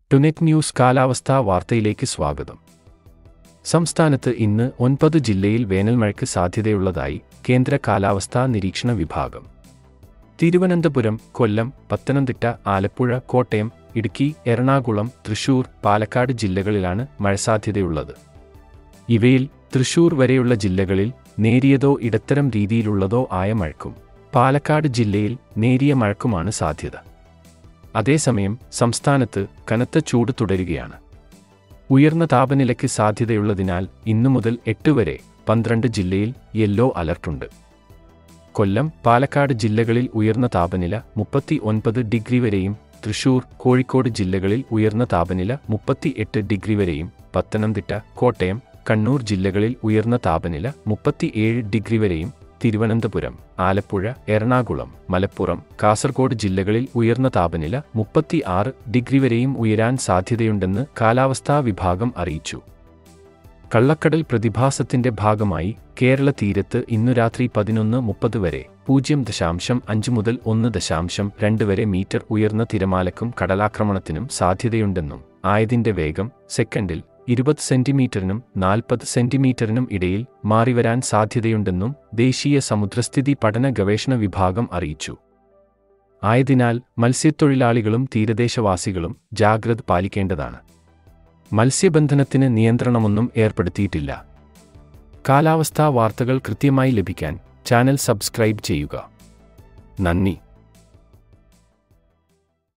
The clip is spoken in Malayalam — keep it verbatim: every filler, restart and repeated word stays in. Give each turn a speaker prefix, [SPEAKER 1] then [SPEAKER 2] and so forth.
[SPEAKER 1] ടുനെറ്റ് ന്യൂസ് കാലാവസ്ഥാ വാർത്തയിലേക്ക് സ്വാഗതം. സംസ്ഥാനത്ത് ഇന്ന് ഒൻപത് ജില്ലയിൽ വേനൽമഴയ്ക്ക് സാധ്യതയുള്ളതായി കേന്ദ്ര കാലാവസ്ഥാ നിരീക്ഷണ വിഭാഗം. തിരുവനന്തപുരം, കൊല്ലം, പത്തനംതിട്ട, ആലപ്പുഴ, കോട്ടയം, ഇടുക്കി, എറണാകുളം, തൃശൂർ, പാലക്കാട് ജില്ലകളിലാണ് മഴസാധ്യതയുള്ളത്. ഇവയിൽ തൃശൂർ വരെയുള്ള ജില്ലകളിൽ നേരിയതോ ഇടത്തരം രീതിയിലുള്ളതോ ആയ മഴയ്ക്കും പാലക്കാട് ജില്ലയിൽ നേരിയ മഴയ്ക്കുമാണ് സാധ്യത. അതേസമയം സംസ്ഥാനത്ത് കനത്ത ചൂട് തുടരുകയാണ്. ഉയർന്ന താപനിലയ്ക്ക് സാധ്യതയുള്ളതിനാൽ ഇന്നു മുതൽ എട്ട് വരെ പന്ത്രണ്ട് ജില്ലയിൽ യെല്ലോ അലർട്ടുണ്ട്. കൊല്ലം, പാലക്കാട് ജില്ലകളിൽ ഉയർന്ന താപനില മുപ്പത്തി ഒൻപത് ഡിഗ്രി വരെയും, തൃശൂർ, കോഴിക്കോട് ജില്ലകളിൽ ഉയർന്ന താപനില മുപ്പത്തി എട്ട് ഡിഗ്രി വരെയും, പത്തനംതിട്ട, കോട്ടയം, കണ്ണൂർ ജില്ലകളിൽ ഉയർന്ന താപനില മുപ്പത്തിയേഴ് ഡിഗ്രി വരെയും, തിരുവനന്തപുരം, ആലപ്പുഴ, എറണാകുളം, മലപ്പുറം, കാസർഗോഡ് ജില്ലകളിൽ ഉയർന്ന താപനില മുപ്പത്തി ആറ് ഡിഗ്രി വരെയും ഉയരാൻ സാധ്യതയുണ്ടെന്ന് കാലാവസ്ഥാ വിഭാഗം അറിയിച്ചു. കള്ളക്കടൽ പ്രതിഭാസത്തിന്റെ ഭാഗമായി കേരള തീരത്ത് ഇന്നു രാത്രി പതിനൊന്ന് മുപ്പത് വരെ പൂജ്യം ദശാംശം അഞ്ച് മുതൽ ഒന്ന് ദശാംശം രണ്ട് വരെ മീറ്റർ ഉയർന്ന തിരമാലയ്ക്കും കടലാക്രമണത്തിനും സാധ്യതയുണ്ടെന്നും ആയതിന്റെ വേഗം സെക്കൻഡിൽ ഇരുപത് സെന്റിമീറ്ററിനും നാൽപ്പത് സെന്റിമീറ്ററിനും ഇടയിൽ മാറിവരാൻ സാധ്യതയുണ്ടെന്നും ദേശീയ സമുദ്രസ്ഥിതി പഠന ഗവേഷണ വിഭാഗം അറിയിച്ചു. ആയതിനാൽ മത്സ്യത്തൊഴിലാളികളും തീരദേശവാസികളും ജാഗ്രത പാലിക്കേണ്ടതാണ്. മത്സ്യബന്ധനത്തിന് നിയന്ത്രണമൊന്നും ഏർപ്പെടുത്തിയിട്ടില്ല. കാലാവസ്ഥാ വാർത്തകൾ കൃത്യമായി ലഭിക്കാൻ ചാനൽ സബ്സ്ക്രൈബ് ചെയ്യുക. നന്ദി.